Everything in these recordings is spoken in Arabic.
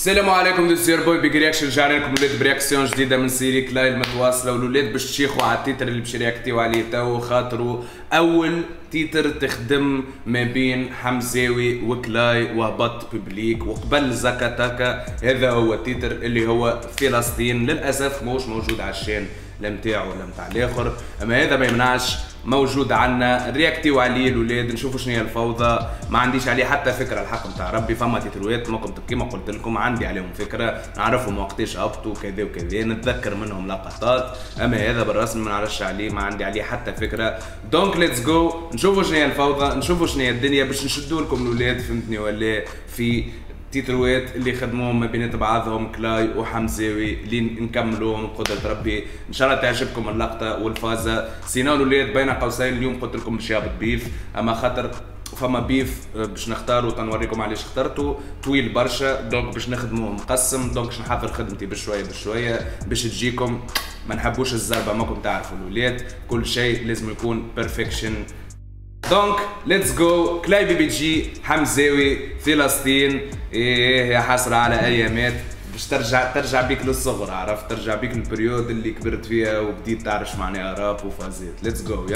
السلام عليكم، ذيس يور بوي بيج رياكشن. رجعنا لكم ولاد برياكسيون جديده من سيري كلاي المتواصله، والولاد باش تشيخوا على التيتر اللي باش رياكتيو عليه تو، خاطروا اول تيتر تخدم ما بين حمزاوي وكلاي وهبط ببليك وقبل زكاتاكا. هذا هو التيتر اللي هو فلسطين. للاسف موش موجود على الشين لا متاعو ولا متاع الاخر، اما هذا ما يمنعش موجود عنا رياكتيو عليه الولاد، نشوفوا شنو هي الفوضى. ما عنديش عليه حتى فكره الحق نتاع ربي، فما تيتروات ممكن كيما قلت لكم عندي عليهم فكره، نعرفهم وقتاش هبطوا كذا وكذا، نتذكر منهم لقطات، اما هذا بالرسم ما نعرفش عليه، ما عندي عليه حتى فكره. دونك ليتس جو نشوفوا شنو هي الفوضى، نشوفوا شنو هي الدنيا باش نشدوا لكم الولاد، فهمتني ولا؟ في تيتروات اللي خدموهم ما بين بعضهم كلاي وحمزاوي اللي نكملوهم بقدرة ربي. ان شاء الله تعجبكم اللقطة والفازة. سيناو الولاد بين قوسين اليوم قلت لكم باش يهبط بيف، اما خاطر فما بيف باش نختاروا تنوريكم علاش اخترته طويل برشا، دونك باش نخدموه مقسم، دونك باش نحضر خدمتي بشوية بشوية باش تجيكم. ما نحبوش الزربة، ماكم تعرفوا الولاد كل شيء لازم يكون بيرفكشن. دونك ليتس جو. كلاي بي بي جي حمزاوي فلسطين. ايه يا حسرة على ايامات باش ترجع بيك للصغر، عرفت؟ ترجع بيك البريود اللي كبرت فيها وبديت تعرف معناها راب وفازات. ليتس جو.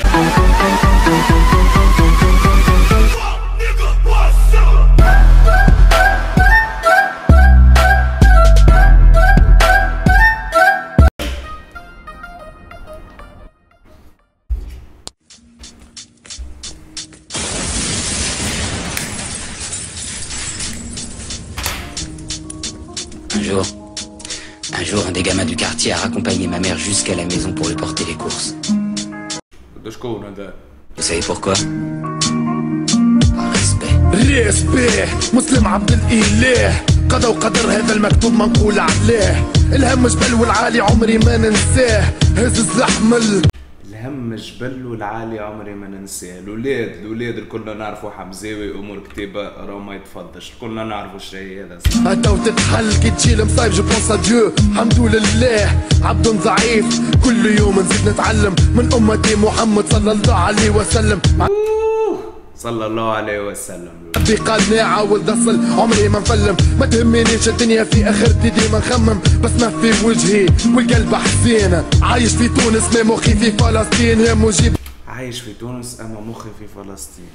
Un jour, un des gamins du quartier a raccompagné ma mère jusqu'à la maison pour lui porter les courses. Vous savez pourquoi? Par respect. Respect. مسلم عبد الإله، قضى وقدر هذا المكتوب منقول عليه. الهم جبل والعالي عمري ما ننساه، هز الزحمل. الهم جبل والعالي عمري ما ننساه. الولاد الكلنا نعرفوا حمزاوي امور كتيبه راه ما يتفضش، كلنا نعرفوا الشيء هذا. هتا وتتحل كي تجي المصايب جو بونس اديو. الحمد لله عبد ضعيف، كل يوم نزيد نتعلم من امتي محمد صلى الله عليه وسلم. صلى الله عليه وسلم. ربي قال نعاود اصل عمري ما نفلم، ما تهمنيش الدنيا في اخرتي ديما نخمم، بس ما في وجهي والقلب حزين. عايش في تونس ما مخي في فلسطين، يا مجيب. عايش في تونس اما مخي في فلسطين.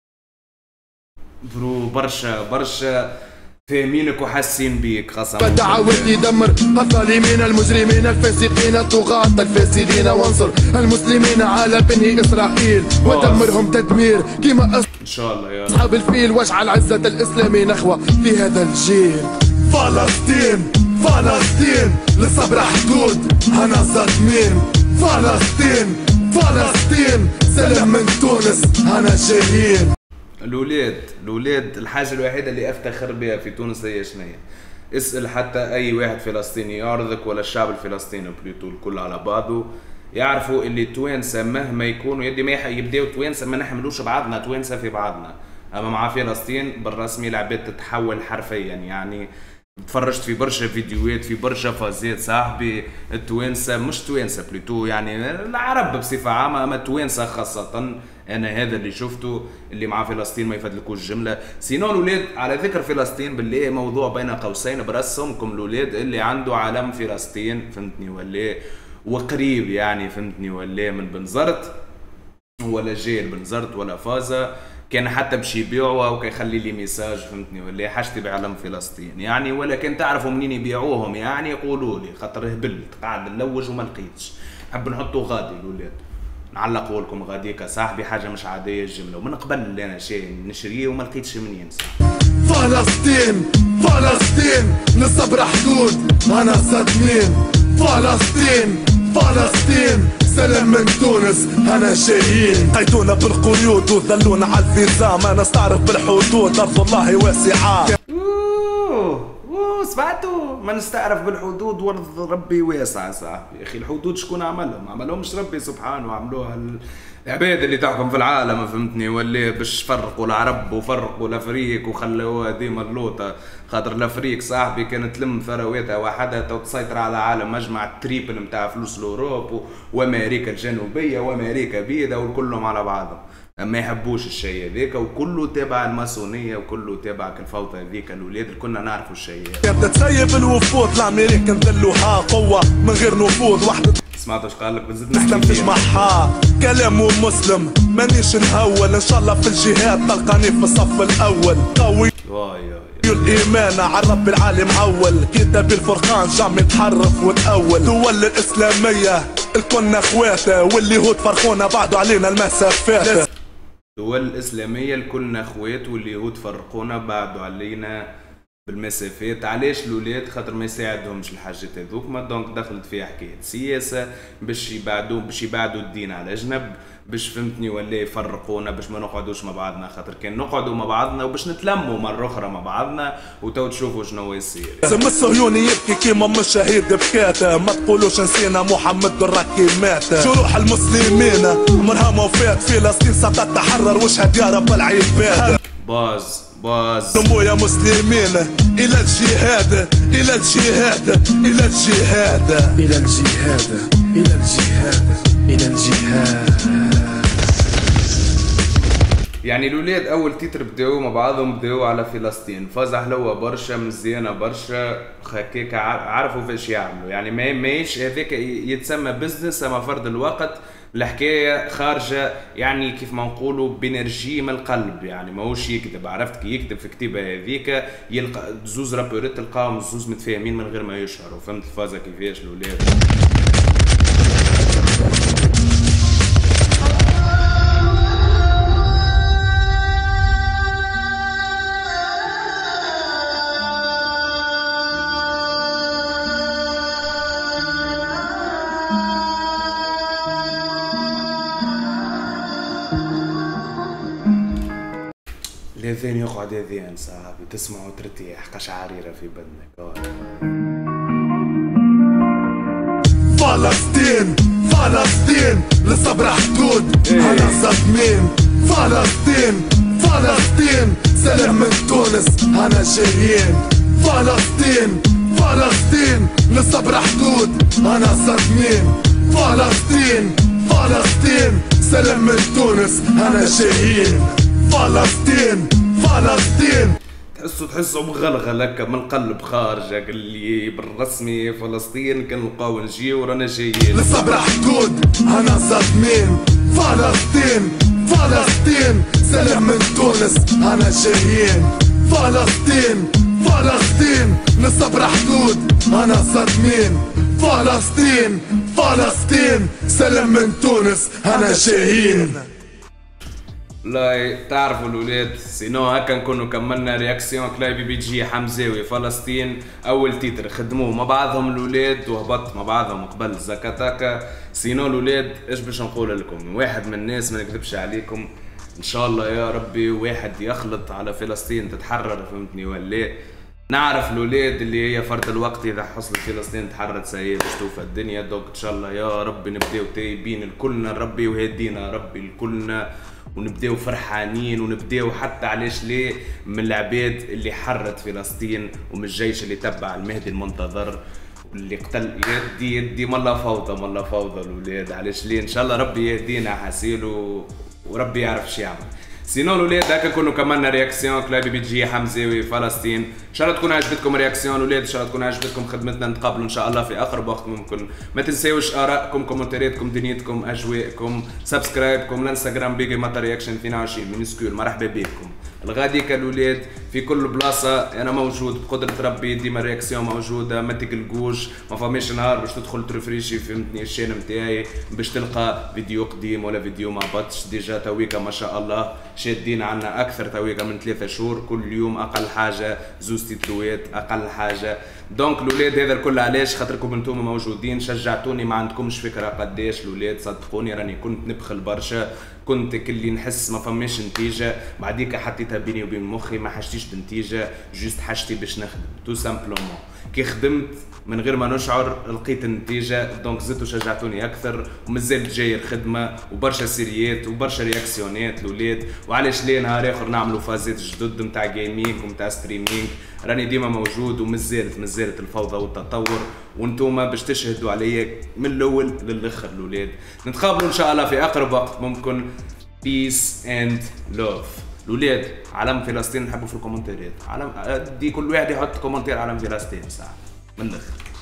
برو برشا فاهمينك وحاسين بيك قسما. فتعاود يدمر الظالمين المجرمين الفاسقين الطغاة الفاسدين، وانصر المسلمين على بني اسرائيل ودمرهم تدمير كيما ان شاء الله يا اصحاب الفيل، واجعل عزة الاسلام نخوة في هذا الجيل. فلسطين فلسطين للصبر حدود، انا صادمين. فلسطين فلسطين سلام من تونس، انا جايين. الولاد الحاجة الوحيدة اللي افتخر بها في تونس هي شنية؟ اسأل حتى اي واحد فلسطيني يعرضك ولا الشعب الفلسطيني بلوتو الكل على بعضه، يعرفوا اللي التوانسة مهما يكونوا يدي ما يبداو توانسة ما نحملوش بعضنا، توانسة في بعضنا، اما مع فلسطين بالرسمي العباد تتحول حرفيا. يعني تفرجت في برشا فيديوهات في برشا فازات صاحبي، التوانسة مش توانسة بلوتو يعني العرب بصفة عامة، اما التوانسة خاصة انا هذا اللي شفته اللي مع فلسطين ما يفدلكوش جمله. سينو الولاد على ذكر فلسطين بالله موضوع بين قوسين برسمكم الولاد اللي عنده علم فلسطين، فهمتني ولا؟ وقريب يعني فهمتني ولا؟ من بنزرت ولا جاي بنزرت ولا فازا، كان حتى باش يبيعوها وكيخلي لي ميساج فهمتني ولا؟ حاجتي بعلم فلسطين يعني، ولا كان تعرفوا منين يبيعوهم يعني يقولوا لي، خاطر هبلت قاعد نلوج وما لقيتش، نحب نحطوا غادي الولاد نعلقوا لكم غاديكا صاحبي، حاجه مش عاديه الجمله، ومن قبل اللي انا شيء نشريه وما لقيتش منين. فلسطين فلسطين للصبر حدود، انا صادمين. فلسطين فلسطين سلام من تونس، انا جايين. قيدونا بالقيود وذلونا على الفيزا، ما نستعرف بالحدود، ارض الله واسعه. سمعتوا؟ ما نستعرف بالحدود وارض ربي واسعه صاحبي. يا اخي الحدود شكون عملهم؟ عملهمش ربي سبحانه، عملوها العباد اللي تحكم في العالم فهمتني ولا؟ باش فرقوا العرب وفرقوا الافريق وخلوها ديما اللوطه، خاطر الافريق صاحبي كانت تلم ثرواتها وحدها تسيطر على العالم، مجمع التريبل نتاع فلوس الاوروب وامريكا الجنوبيه وامريكا بيضاء وكلهم على بعضهم. ما يحبوش الشيء هذاك، وكله تابع الماسونيه وكله تابع الفوضى هذيك. الاولاد اللي كنا نعرفوا الشيء كانت تسيب الوفود الامريكان دلوها قوه من غير نفوذ وحده. سمعتوا ايش قال لك؟ بنزيد نحكي معها كلامه مسلم مانيش نهول، ان شاء الله في الجهاد تلقاني في الصف الاول. قوي الإيمان على رب العالم أول، كتاب الفرقان جام يتحرف وتأول. دول الإسلامية الكنا اخواته، واليهود فرقونا بعدوا علينا المسافات. دول الإسلامية الكلنا اخوات واليهود فرقونا بعدوا علينا بالمسافات. علاش الولاد؟ خاطر ما يساعدهمش الحاجات هذوكما، دونك دخلت فيها حكاية سياسة باش يبعدوا الدين على جنب، باش فهمتني ولا يفرقونا، باش ما نقعدوش مع بعضنا. خاطر كان نقعدوا مع بعضنا وباش نتلموا مرة أخرى مع بعضنا وتو تشوفوا شنو يصير. لازم الصهيوني يبكي كيما مش شهيد بكاته، ما تقولوش نسينا محمد الراكي مات. جروح المسلمين عمرها ما وفات، فلسطين ستتحرر واشهد يا رب العباد. باز دموا يا مسلمين إلى الجهاد، إلى الجهاد، إلى الجهاد، إلى الجهاد، إلى الجهاد، إلى الجهاد. يعني الولاد اول تيتر بداو مع بعضهم، بداو على فلسطين، فازع حلوه برشا، مزيانه برشا، هكاك عرفوا فاش يعملوا. يعني ماهيش هذاك يتسمى بزنس، اما فرد الوقت الحكايه خارجه يعني كيف ما نقولوا بنرجي من القلب. يعني ماهوش يكذب، عرفت كي يكتب في كتيبه هذيك يلقى زوز رابورات تلقاهم زوز متفاهمين من غير ما يشعروا. فهمت الفازه كيفاش الولاد؟ الاذان يقعد اذان صاحبي، تسمعوا ترتاح قشعريره في بدنك. فلسطين فلسطين لصبر حدود انا صدمين. فلسطين فلسطين سلام من تونس انا جايين. فلسطين فلسطين لصبر حدود انا صدمين. فلسطين فلسطين سلام من تونس انا جايين. فلسطين فلسطين تحسوا مغلغل هكا من قلب خارجه. قال لي بالرسمي فلسطين كنلقاو نجيو ورانا جايين. لصبر حدود انا صادمين. فلسطين فلسطين سلام من تونس انا جايين. فلسطين فلسطين لصبر حدود انا صادمين. فلسطين فلسطين سلام من تونس انا جايين. لا تعرفوا الولاد، سينو هكا نكونوا كملنا رياكسيون كلاي بي جي حمزاوي فلسطين. اول تيتر خدموه مع بعضهم الولاد وهبط مع بعضهم قبل زكاتاكا. سينو الولاد ايش باش نقول لكم؟ واحد من الناس ما نكذبش عليكم، ان شاء الله يا ربي واحد يخلط على فلسطين تتحرر، فهمتني ولا؟ نعرف الولاد اللي هي فرد الوقت اذا حصلت فلسطين تحررت سيئة باش توفى الدنيا. دوك ان شاء الله يا ربي نبداو تايبين الكلنا ربي وهدينا ربي الكلنا، ونبداو فرحانين، ونبداو حتى علاش ليه من العباد اللي حرت فلسطين ومن الجيش اللي تبع المهدي المنتظر واللي قتل يدي ملا فوضى ملا فوضى الولاد. علاش ليه؟ ان شاء الله ربي يهدينا حسيل وربي يعرف شو يعمل. سينو الولاد هكا نكونوا كملنا رياكسيون كلاي بي جي حمزاوي فلسطين. ان شاء الله تكون عجبتكم رياكسيون الولاد، ان شاء الله تكون عجبتكم خدمتنا. نتقابلوا ان شاء الله في اقرب وقت ممكن. ما تنساوش ارائكم، كومنتارياتكم، دنيتكم، اجواءكم، سبسكرايبكم. الانستغرام بيجي ماتا رياكشن 22 مينسكول. مرحبا بكم الغادي كالولاد في كل بلاصه. انا موجود بقدره ربي، ديما رياكسيون موجوده، ما تقلقوش. ما فماش نهار باش تدخل ترفريشي فهمتني الشين نتاعي باش تلقى فيديو قديم ولا فيديو ما هبطش. ديجا تويكا ما شاء الله شادين عنا اكثر تويكا من 3 شهور، كل يوم اقل حاجه زوز تيتروات اقل حاجه. دونك الولاد هذا الكل علاش؟ خاطركم انتم موجودين شجعتوني. ما عندكمش فكره قداش الولاد صدقوني راني كنت نبخل برشا، كنت كلي نحس ما فماش نتيجه، بعديك حطيتها بيني وبين مخي ما حاجتيش بنتيجه، جوست حاجتي باش نخدم تو سامبلومون. كي خدمت من غير ما نشعر لقيت النتيجه، دونك زدتوا شجعتوني اكثر ومازال جاي الخدمه وبرشا سيريات وبرشا رياكسيونات الولاد. وعلاش ليه نهار اخر نعملوا فازات جدد نتاع جيمنج ونتاع ستريمينج. راني ديما موجود ومازالت الفوضى والتطور، وانتوما باش تشهدوا عليا من الاول للاخر الولاد. نتقابلوا ان شاء الله في اقرب وقت ممكن. بيس اند لوف. الاولاد علم فلسطين نحبوا في الكومنتات، علم دي كل واحد يحط كومنتير علم فلسطين ساعه من الاخر.